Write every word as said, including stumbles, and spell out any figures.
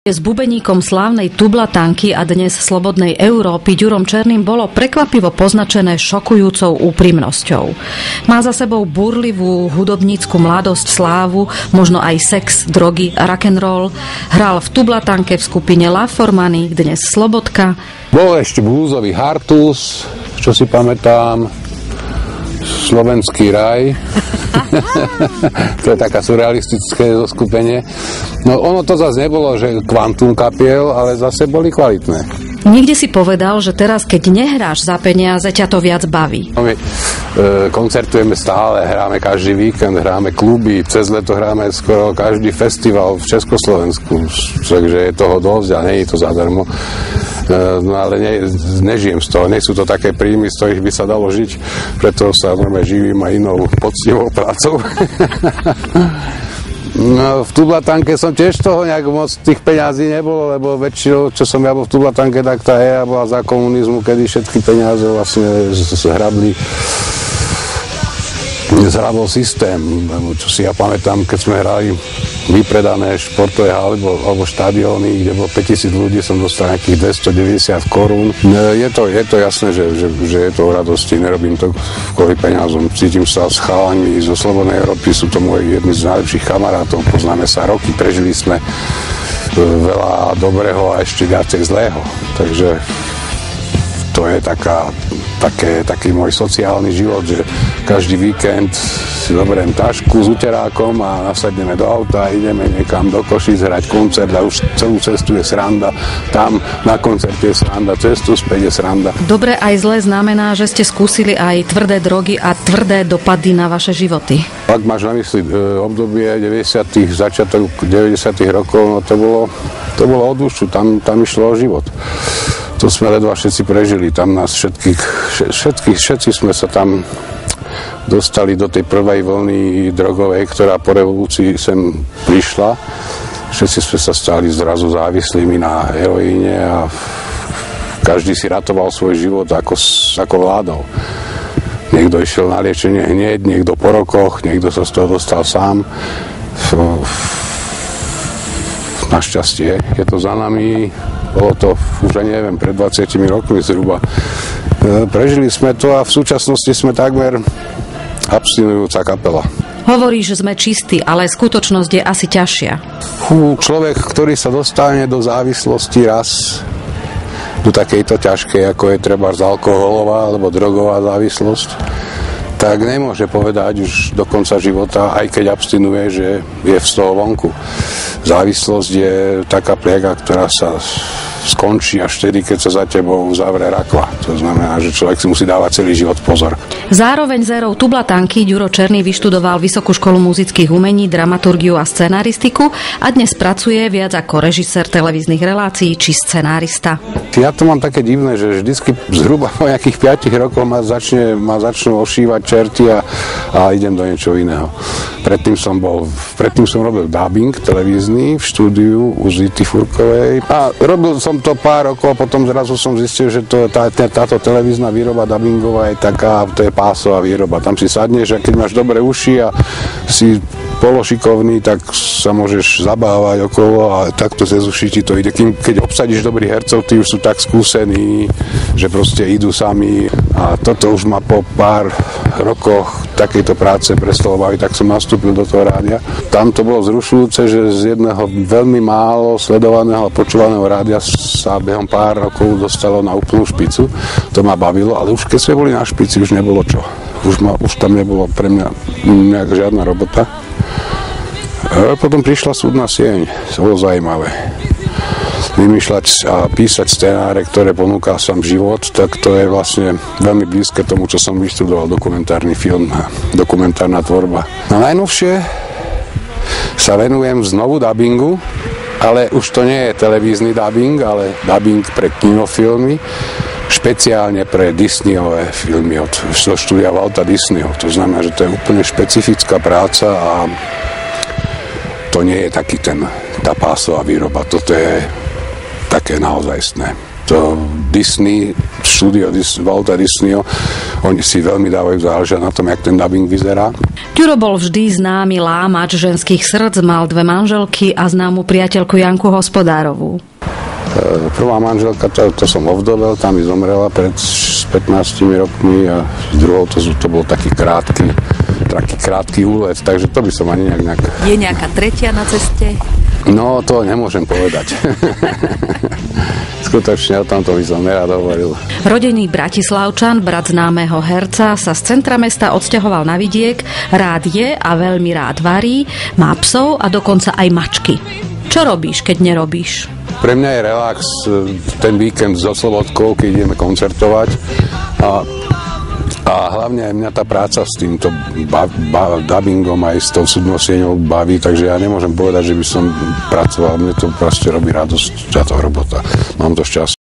S bubeníkom slávnej Tublatanky a dnes slobodnej Európy Ďurom Černým bolo prekvapivo poznačené šokujúcou úprimnosťou. Má za sebou burlivú hudobnícku mladosť, slávu, možno aj sex, drogy a rock'n'roll. Hral v Tublatanke v skupine La Formaní, dnes Slobodka. Bol ešte bluesový Hartus, čo si pamätám, Slovenský raj. To je taká surrealistické zoskupenie. No ono to zase nebolo, že kvantum kapiel, ale zase boli kvalitné. Niekde si povedal, že teraz, keď nehráš za peniaze, ťa to viac baví. No my e, koncertujeme stále, hráme každý víkend, hráme kluby, cez leto hráme skoro každý festival v Československu, takže je toho dosť a nie je to zadarmo. No ale ne, nežijem z toho, nie sú to také príjmy, z ktorých by sa dalo žiť, preto sa normálne živím aj inou poctivou prácou. No, v Tublatanke som tiež toho nejak moc tých peňazí nebolo, lebo väčšinou, čo som ja bol v Tublatanke, tak tá éra bola za komunizmu, kedy všetky peniaze vlastne zhrabli zhrabol systém, lebo čo si ja pamätám, keď sme hrali vypredané športové haly alebo štadióny, kde bolo päťtisíc ľudí, som dostal nejakých dvestodeväťdesiat korún. Je to, je to jasné, že, že, že je to o radosti, nerobím to kvôli peniazom. Cítim sa s chalami zo Slobodnej Európy, sú to moji jedni z najlepších kamarátov, poznáme sa roky, prežili sme veľa dobrého a ešte viacej zlého. Takže to je taká, také, taký môj sociálny život, že každý víkend si zoberiem tašku s uterákom a nasadneme do auta a ideme niekam do Košíc hrať koncert a už celú cestu je sranda. Tam na koncerte je sranda, cestu späť je sranda. Dobre aj zle znamená, že ste skúsili aj tvrdé drogy a tvrdé dopady na vaše životy. Ak máš na mysli e, obdobie deväťdesiatych, začiatok deväťdesiatych rokov, no to bolo, to bolo o dušu, tam, tam išlo o život. To sme ledva všetci prežili, tam nás všetkých, všetkých, všetci sme sa tam dostali do tej prvej vlny drogovej, ktorá po revolúcii sem prišla. Všetci sme sa stali zrazu závislými na heroíne a každý si ratoval svoj život, ako, ako vládol. Niekto išiel na liečenie hneď, niekto po rokoch, niekto sa z toho dostal sám. Našťastie je to za nami. Bolo to už, neviem, pred dvadsiatimi rokmi zhruba. E, prežili sme to a v súčasnosti sme takmer abstinujúca kapela. Hovoríš, že sme čistí, ale skutočnosť je asi ťažšia. Hú, človek, ktorý sa dostane do závislosti raz, do takejto ťažkej, ako je treba z alkoholová alebo drogová závislosť, tak nemôže povedať už do konca života, aj keď abstinuje, že je z toho vonku. Závislosť je taká pliega, ktorá sa skončí až vtedy, keď sa za tebou zavre rakva. To znamená, že človek si musí dávať celý život pozor. Zároveň s érou Tublatanky Ďuro Černý vyštudoval Vysokú školu muzických umení, dramaturgiu a scenaristiku a dnes pracuje viac ako režisér televíznych relácií či scenárista. Ja to mám také divné, že vždycky zhruba po nejakých piatich rokoch ma, začne, ma začnú ošívať čerty a, a idem do niečo iného. Predtým som bol, predtým som robil dubbing televízny v štúdiu u Zity Furkovej a robil som to pár rokov a potom zrazu som zistil, že to, tá, táto televízna výroba dubbingová je taká, to je pásová výroba. Tam si sadneš a keď máš dobré uši a si pološikovný, tak sa môžeš zabávať okolo a takto cez uši ti to ide. Keď obsadíš dobrých hercov, tí už sú tak skúsení, že proste idú sami a toto už ma po pár rokoch takejto práce prestalo baviť, tak som nastúpil do toho rádia. Tam to bolo zrušujúce, že z jedného veľmi málo sledovaného a počúvaného rádia sa behom pár rokov dostalo na úplnú špicu. To ma bavilo, ale už keď sme boli na špici, už nebolo čo. Už, ma, už tam nebolo pre mňa nejak žiadna robota. A potom prišla súdna sieň, to bolo zaujímavé. Vymýšľať a písať scenáre, ktoré ponúka sám život, tak to je vlastne veľmi blízke tomu, čo som vyštudoval, dokumentárny film a dokumentárna tvorba. Na najnovšie sa venujem znovu dabingu, ale už to nie je televízny dabing, ale dabing pre kinofilmy, špeciálne pre Disneyové filmy od štúdia Walta Disneyho. To znamená, že to je úplne špecifická práca a to nie je taký ten, tá pásová výroba. Toto je také naozajstné. To Disney štúdio Walta Disneyho, oni si veľmi dávajú záležať na tom, jak ten dubbing vyzerá. Ďuro bol vždy známy lámač ženských srdc, mal dve manželky a známu priateľku Janku Hospodárovú. Prvá manželka, to, to som ovdovel, tam mi zomrela pred pätnástimi rokmi a s druhou to, to bol taký krátky, taký krátky úlet, takže to by som ani nejak... nejak... Je nejaká tretia na ceste? No, to nemôžem povedať. Skutočne o tomto by som nerad hovoril. Rodený Bratislavčan, brat známeho herca, sa z centra mesta odsťahoval na vidiek, rád je a veľmi rád varí, má psov a dokonca aj mačky. Čo robíš, keď nerobíš? Pre mňa je relax ten víkend so Slobodkou, keď ideme koncertovať a A hlavne aj mňa tá práca s týmto ba- ba- dubbingom aj s tou súdnosieňou baví, takže ja nemôžem povedať, že by som pracoval. Mne to proste robí radosť, táto robota. Mám to šťastie.